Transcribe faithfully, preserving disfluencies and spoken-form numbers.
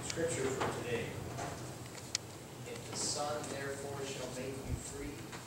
Scripture for today. If the Son therefore shall make you free